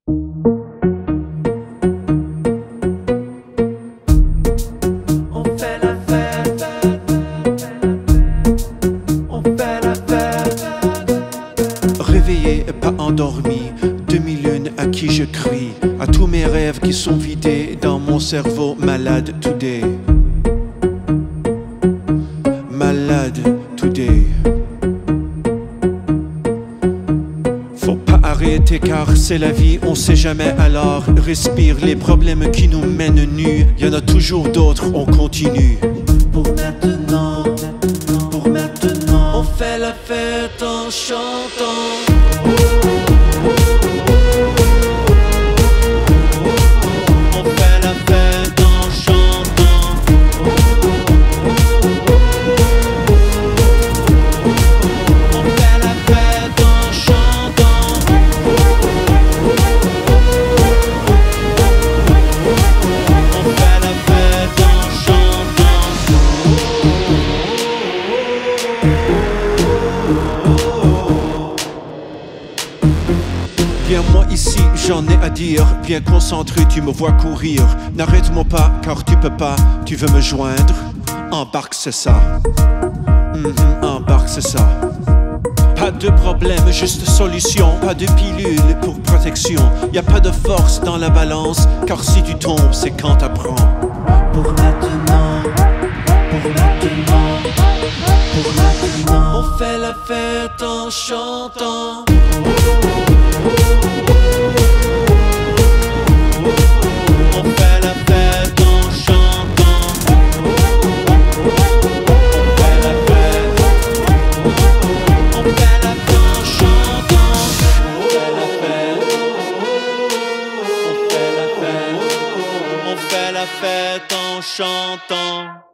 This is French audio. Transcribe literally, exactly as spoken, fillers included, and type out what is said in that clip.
On fait la fête, on fait la fête. Réveillé, pas endormi, demi-lune à qui je crie, à tous mes rêves qui sont vidés dans mon cerveau malade today. Malade today. Faut pas arrêter car c'est la vie, on sait jamais, alors respire les problèmes qui nous mènent nus. Y en a toujours d'autres, on continue. Pour maintenant, pour maintenant, on fait la fête en chantant. On fait la fête en chantant. On fait la fête en chantant. On fait la fête en chantant. Bien moi ici j'en ai à dire, bien concentré tu me vois courir. N'arrête-moi pas car tu peux pas, tu veux me joindre. Embarque c'est ça, Mhm, embarque c'est ça. Pas de problème, juste solution, pas de pilule pour protection. Y a pas de force dans la balance, car si tu tombes c'est quand t'apprends. Pour maintenant, pour maintenant, pour maintenant, on fait la fête en chantant. On fait la fête en chantant. On fait la fête. On fait la fête en chantant. On fait la fête. On fait la fête. On fait la fête en chantant.